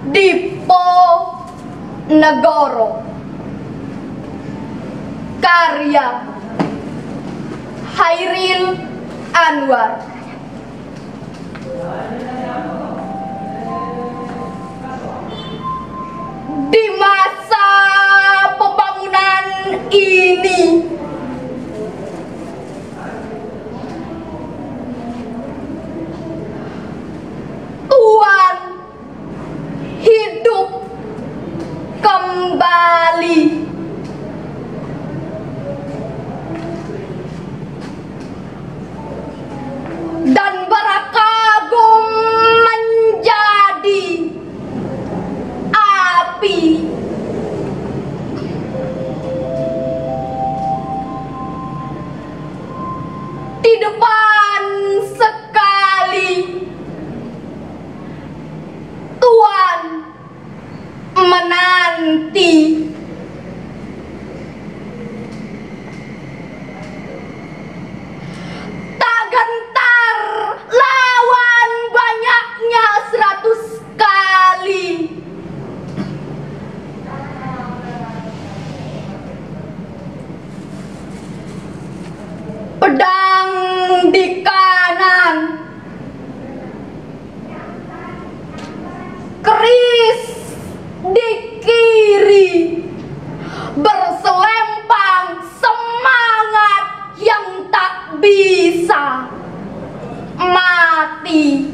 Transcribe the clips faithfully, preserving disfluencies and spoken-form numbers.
Diponegoro. Karya Chairil Anwar. Di masa pembangunan ini, Tuhan hidup kembali. Dan berkagum menjadi api. Di depan sekali Tuhan menanti. Tak gentar lawan banyaknya seratus kali. Pedang di kanan, keris di kiri, berselempang semangat yang tak bisa mati.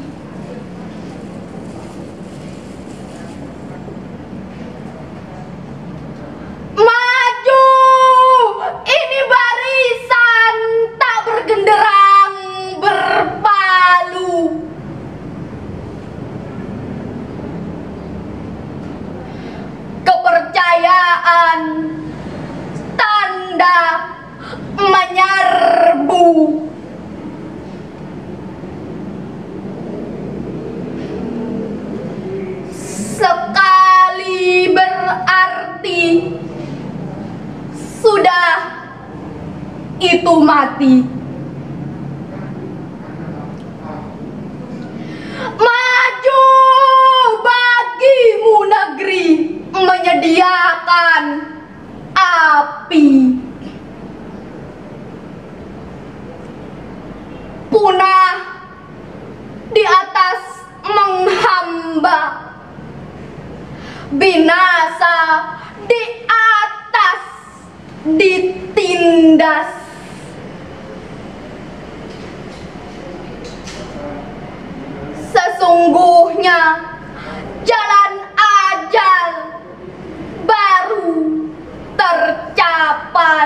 Maju, ini barisan tak bergenderang berpalu. Kepercayaan tanda menyerbu. Sekali berarti sudah itu mati. Maju bagimu negeri menyediakan api. Punah di atas menghamba, binasa di atas ditindas. Sesungguhnya jalan ajal baru tercapai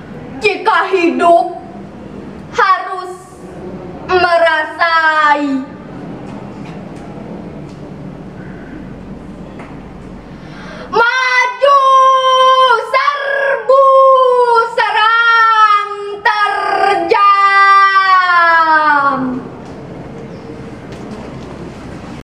jika hidup harus merasai